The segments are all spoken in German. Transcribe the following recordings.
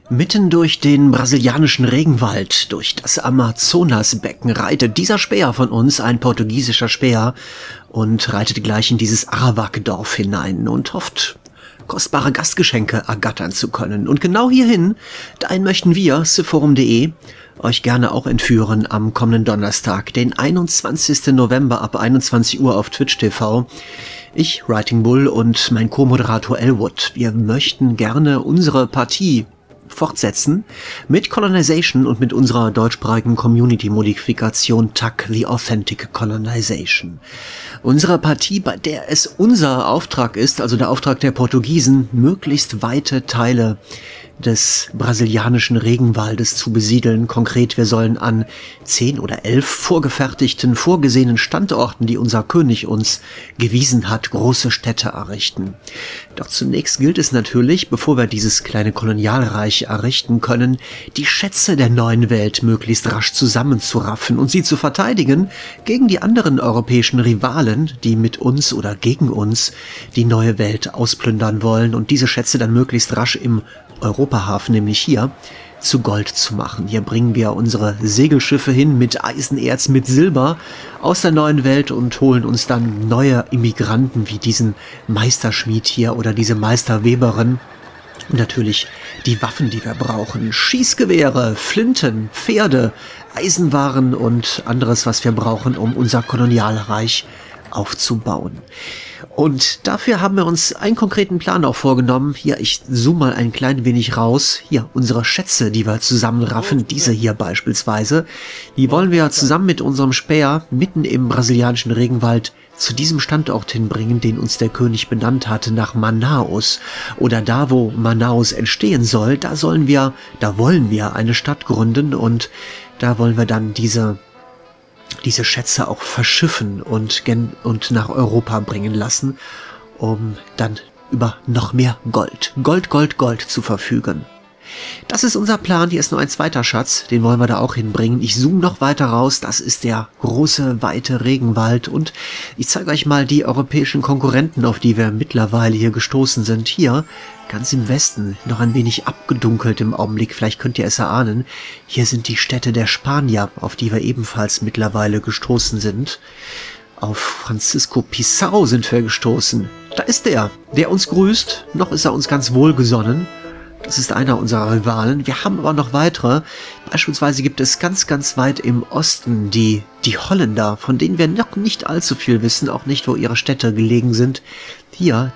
Mitten durch den brasilianischen Regenwald, durch das Amazonasbecken reitet dieser Späher von uns, ein portugiesischer Späher, und reitet gleich in dieses Arawak-Dorf hinein und hofft, kostbare Gastgeschenke ergattern zu können. Und genau hierhin, dahin möchten wir, Seforum.de, euch gerne auch entführen am kommenden Donnerstag, den 21. November ab 21 Uhr auf Twitch TV. Ich, Writing Bull, und mein Co-Moderator Elwood, wir möchten gerne unsere Partie fortsetzen mit Colonization und mit unserer deutschsprachigen Community-Modifikation TAC, The Authentic Colonization. Unsere Partie, bei der es unser Auftrag ist, also der Auftrag der Portugiesen, möglichst weite Teile des brasilianischen Regenwaldes zu besiedeln. Konkret, wir sollen an 10 oder 11 vorgefertigten, vorgesehenen Standorten, die unser König uns gewiesen hat, große Städte errichten. Doch zunächst gilt es natürlich, bevor wir dieses kleine Kolonialreich errichten können, die Schätze der neuen Welt möglichst rasch zusammenzuraffen und sie zu verteidigen gegen die anderen europäischen Rivalen, die mit uns oder gegen uns die neue Welt ausplündern wollen und diese Schätze dann möglichst rasch im Europahafen, nämlich hier, zu Gold zu machen. Hier bringen wir unsere Segelschiffe hin mit Eisenerz, mit Silber aus der neuen Welt und holen uns dann neue Immigranten wie diesen Meisterschmied hier oder diese Meisterweberin. Und natürlich die Waffen, die wir brauchen. Schießgewehre, Flinten, Pferde, Eisenwaren und anderes, was wir brauchen, um unser Kolonialreich aufzubauen. Und dafür haben wir uns einen konkreten Plan auch vorgenommen. Hier, ich zoome mal ein klein wenig raus. Hier, unsere Schätze, die wir zusammenraffen, diese hier beispielsweise, die wollen wir zusammen mit unserem Späher mitten im brasilianischen Regenwald zu diesem Standort hinbringen, den uns der König benannt hatte, nach Manaus. Oder da, wo Manaus entstehen soll, da wollen wir eine Stadt gründen und da wollen wir dann diese Schätze auch verschiffen und nach Europa bringen lassen, um dann über noch mehr Gold zu verfügen. Das ist unser Plan. Hier ist nur ein zweiter Schatz, den wollen wir da auch hinbringen. Ich zoome noch weiter raus. Das ist der große, weite Regenwald und ich zeige euch mal die europäischen Konkurrenten, auf die wir mittlerweile hier gestoßen sind. Hier, ganz im Westen, noch ein wenig abgedunkelt im Augenblick, vielleicht könnt ihr es erahnen. Hier sind die Städte der Spanier, auf die wir ebenfalls mittlerweile gestoßen sind. Auf Francisco Pizarro sind wir gestoßen. Da ist der uns grüßt. Noch ist er uns ganz wohlgesonnen. Das ist einer unserer Rivalen. Wir haben aber noch weitere. Beispielsweise gibt es ganz, ganz weit im Osten die Holländer, von denen wir noch nicht allzu viel wissen, auch nicht, wo ihre Städte gelegen sind. Hier,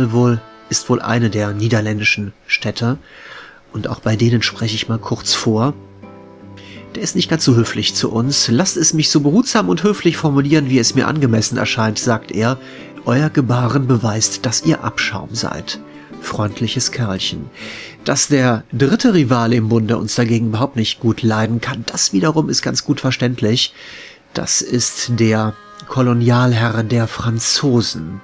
ist wohl eine der niederländischen Städte. Und auch bei denen spreche ich mal kurz vor. Der ist nicht ganz so höflich zu uns. Lasst es mich so behutsam und höflich formulieren, wie es mir angemessen erscheint, sagt er. Euer Gebaren beweist, dass ihr Abschaum seid. Freundliches Kerlchen. Dass der dritte Rivale im Bunde uns dagegen überhaupt nicht gut leiden kann, das wiederum ist ganz gut verständlich. Das ist der Kolonialherr der Franzosen.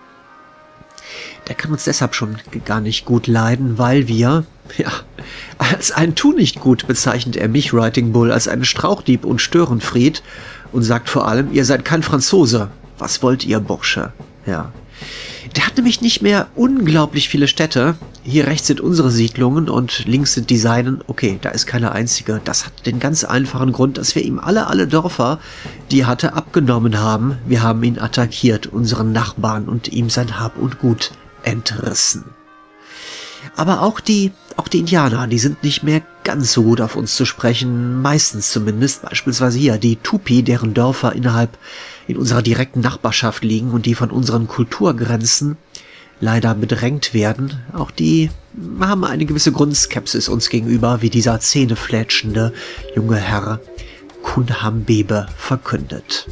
Der kann uns deshalb schon gar nicht gut leiden, weil wir, als ein Tunichtgut bezeichnet er mich, Writing Bull, als einen Strauchdieb und Störenfried und sagt vor allem, ihr seid kein Franzose. Was wollt ihr, Bursche? Ja. Der hat nämlich nicht mehr unglaublich viele Städte. Hier rechts sind unsere Siedlungen und links sind die seinen. Okay, da ist keine einzige. Das hat den ganz einfachen Grund, dass wir ihm alle Dörfer, die er hatte, abgenommen haben. Wir haben ihn attackiert, unseren Nachbarn, und ihm sein Hab und Gut entrissen. Aber auch die Indianer, die sind nicht mehr ganz so gut auf uns zu sprechen, meistens zumindest, beispielsweise hier die Tupi, deren Dörfer in unserer direkten Nachbarschaft liegen und die von unseren Kulturgrenzen leider bedrängt werden. Auch die haben eine gewisse Grundskepsis uns gegenüber, wie dieser zähnefletschende junge Herr Kunhambebe verkündet.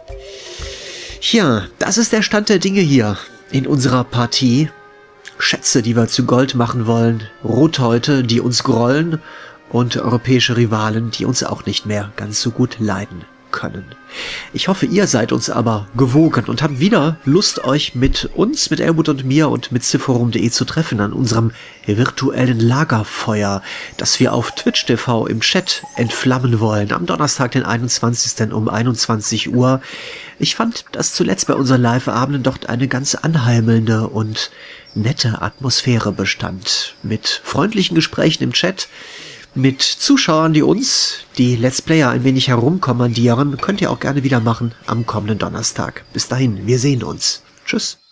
Ja, das ist der Stand der Dinge hier in unserer Partie. Schätze, die wir zu Gold machen wollen, Rothäute, die uns grollen und europäische Rivalen, die uns auch nicht mehr ganz so gut leiden können. Ich hoffe, ihr seid uns aber gewogen und habt wieder Lust, euch mit uns, mit Elwood und mir und mit Seforum.de zu treffen an unserem virtuellen Lagerfeuer, das wir auf Twitch TV im Chat entflammen wollen, am Donnerstag, den 21. um 21 Uhr. Ich fand, dass zuletzt bei unseren Live-Abenden dort eine ganz anheimelnde und nette Atmosphäre bestand, mit freundlichen Gesprächen im Chat, mit Zuschauern, die uns, die Let's Player, ein wenig herumkommandieren. Könnt ihr auch gerne wieder machen am kommenden Donnerstag. Bis dahin, wir sehen uns. Tschüss.